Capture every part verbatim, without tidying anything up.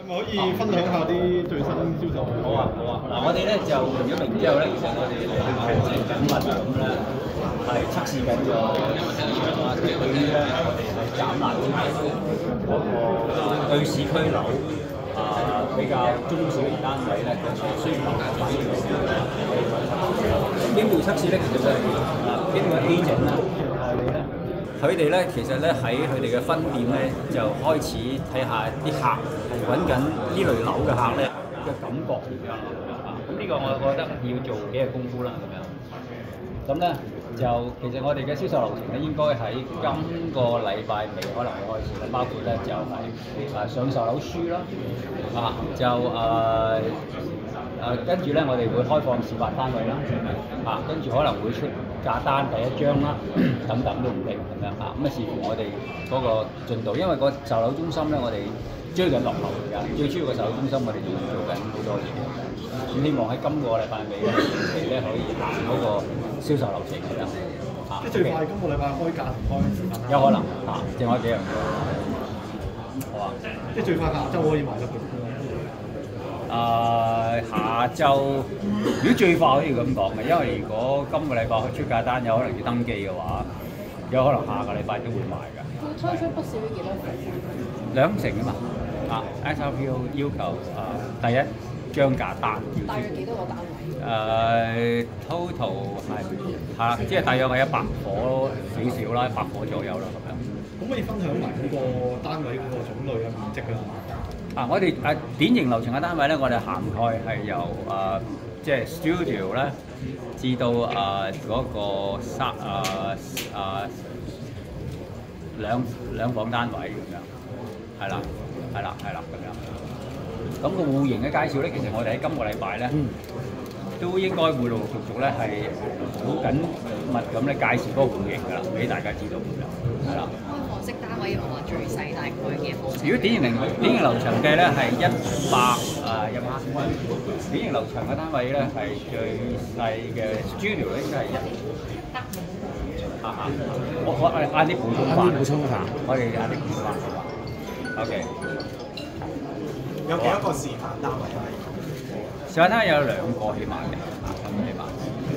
可以分享下啲最新銷售？ 好啊，好啊。嗱，我哋咧就換咗名之後咧，其實我哋係緊密咁咧，係測試緊個市場啦。對於咧，我哋係減辣嗰個對市區樓啊比較中小型單位咧，個需求反應嘅。咁點會測試咧？其實就係啊，呢個 agent 啦，代理咧。佢哋咧，其實咧喺佢哋嘅分店咧，就開始睇下啲客揾緊呢類樓嘅客咧嘅感覺點樣啊？咁呢個我覺得要做幾日功夫啦，咁樣。咁咧就其實我哋嘅銷售流程咧，應該喺今個禮拜尾可能會開始啦，包括咧就係、是、啊上售樓書啦，啊就誒。誒跟住咧，我哋會開放示範單位啦，啊，跟住可能會出價單第一張啦，等等都唔定咁樣啊。咁啊視乎我哋嗰個進度，因為個售樓中心咧，我哋追緊落後㗎。最主要個售樓中心，我哋仲做緊好多嘢。咁希望喺今個禮拜尾咧，期咧可以行嗰個銷售流程咁樣。啊， 即係最快今個禮拜開價同開時間啦。 有可能啊，剩開幾樣嘢。好啊。 即係最快下週可以賣得嘅。 誒、呃、下晝，如果最快可以咁講嘅，因為如果今個禮拜出價單有可能要登記嘅話，有可能下個禮拜都會賣㗎。 佢推出不少於幾多成？ 兩成啊嘛，啊 S R P O 要求誒、呃、第一張價單要大約幾多個單位？ 誒、呃、total 係係啦，即係大約係一百伙少少啦，一百伙左右啦咁樣。 可唔可以分享埋嗰個單位嗰個種類啊、面積啊？ 啊！我哋誒典型樓層嘅單位咧，我哋涵蓋係由誒、呃、即係 studio 咧，至到誒嗰、呃那個三誒誒兩兩房單位咁樣，係啦，係啦，係啦咁樣。咁、那個戶型嘅介紹咧，其實我哋喺今個禮拜咧，都應該會陸陸續續咧係好緊密咁咧介紹嗰個戶型㗎啦，俾大家知道咁樣，係啦。 房式單位有冇話最細大概幾多？ 如果典型典型樓層嘅咧係一百誒一百蚊，典型樓層嘅單位咧係最細嘅 studio 咧應該係一啊啊！我我誒嗌啲普通話，普通話，我哋嗌啲普通話好嘛 ？OK。 有幾多個示範單位係？ 示範單位有兩個起碼嘅，咁起碼。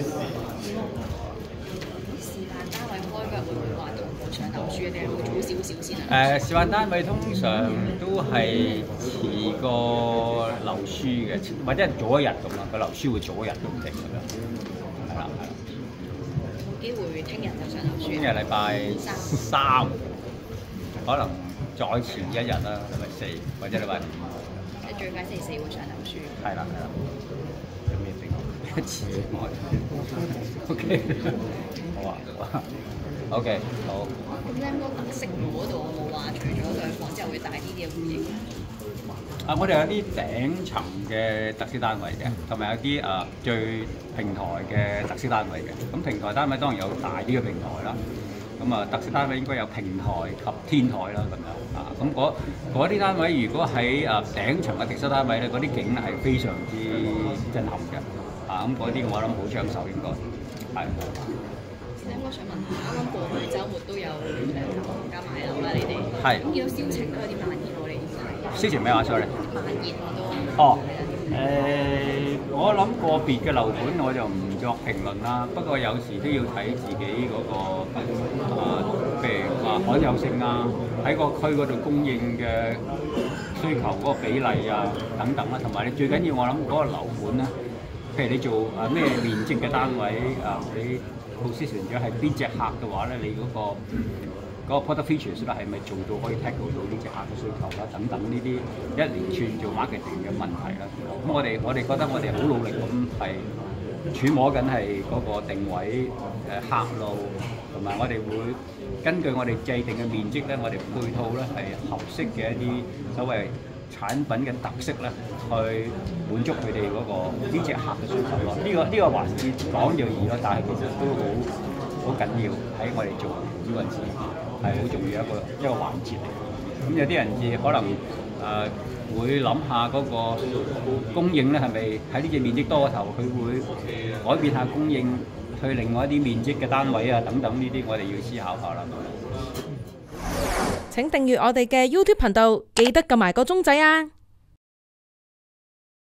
上樓書定係會早少少先啊？誒，示範單位通常都係遲過樓書嘅，或者係早一日咁啦。個樓書會早一日都唔定咁樣。係啦，係啦。 有冇機會聽日就上樓書？ 聽日禮拜三，可能再前一日啦，禮拜四或者禮拜五。 即係最快星期四會上樓書。係啦，係啦。有咩定？一次我。O K。好啊，好啊。O.K. 好。 咁咧，嗰個特色嗰度有冇話除咗兩房之後會大啲啲嘅戶型？ 啊，我哋有啲頂層嘅特色單位嘅，同埋有啲誒、呃、最平台嘅特色單位嘅。咁平台單位當然有大啲嘅平台啦。咁啊，特色單位應該有平台及天台啦咁樣。啊，咁嗰啲單位如果喺誒、呃、頂層嘅特色單位咧，嗰啲景係非常之震撼嘅。啊，咁嗰啲我諗好搶手應該係。 我想問下，啱啱過去週末都有兩房加買樓啦，你哋係咁見到銷情都有啲慢熱喎，你點睇？ 銷情咩話？sorry。 慢熱我都。 哦。誒、呃，我諗個別嘅樓盤我就唔作評論啦。不過有時都要睇自己嗰、那個啊，譬如話罕有性啊，喺個區嗰度供應嘅需求嗰個比例啊，等等啦。同埋你最緊要我諗嗰個樓盤咧，譬如你做啊咩面積嘅單位啊，你。position 咗係邊隻客嘅話咧，你嗰、那個嗰、那個 product features 咧係咪做到可以 tackle 到呢隻客嘅需求啦？等等呢啲一連串做 marketing 嘅問題啦。咁我哋我哋覺得我哋好努力咁係揣摩緊係嗰個定位誒客路，同埋我哋會根據我哋制定嘅面積咧，我哋配套咧係合適嘅一啲所謂產品嘅特色咧，去滿足佢哋嗰個呢隻客嘅需求咯。呢、這個呢、這個環節講就易咯，但係其實都好好緊要喺我哋做呢個時係好重要一個一個環節嚟。咁有啲人亦可能誒、呃、會諗下嗰個供應咧係咪喺呢隻面積多過頭，佢會改變下供應去另外一啲面積嘅單位啊等等呢啲，我哋要思考下啦。 請訂閱我哋嘅 YouTube 頻道，記得撳埋個鐘仔啊！